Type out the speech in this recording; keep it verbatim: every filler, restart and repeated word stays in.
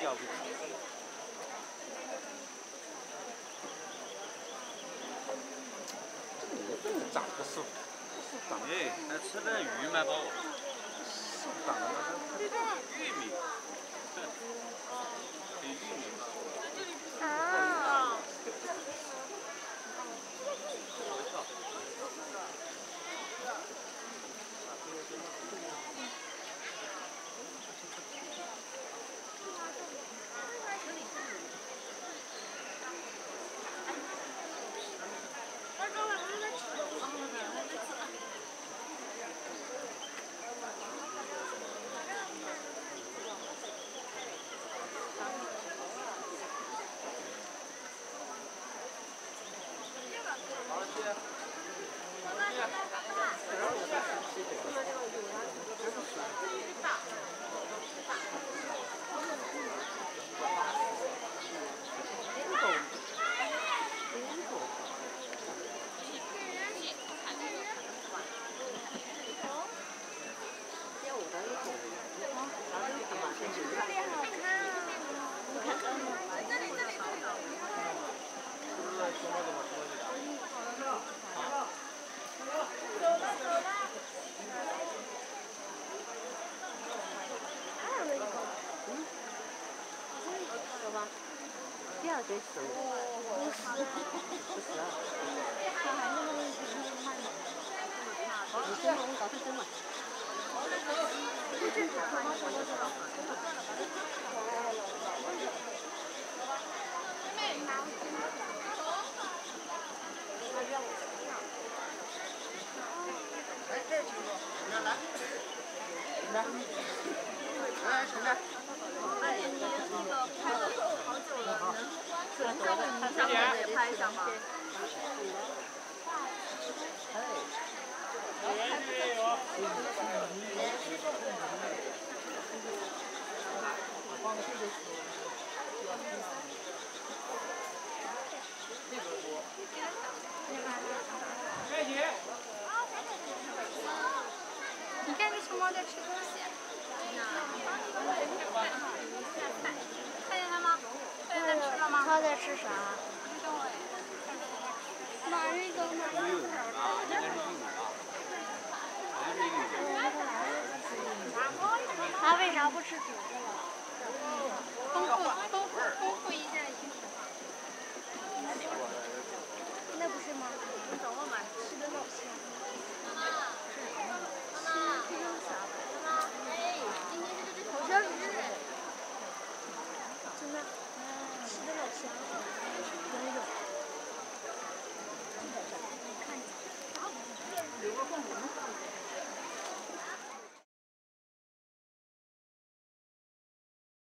要不。长个树，长哎，还吃点鱼蛮饱。 树长的那个玉米，对，玉米。 啊。第二对是五十，不是啊。他还那么一直看，你先把我搞成真嘛。来，这儿请坐，来来，来，来，陈来。哎，你那个拍了好久了，能在我们上面也拍一下吗？ 你看这熊猫在吃东西。看见它吗？看见它吃了吗？ 它在吃啥？ 哪一个？哪一个？ 它为啥不吃竹子了？ 丰富丰富丰富营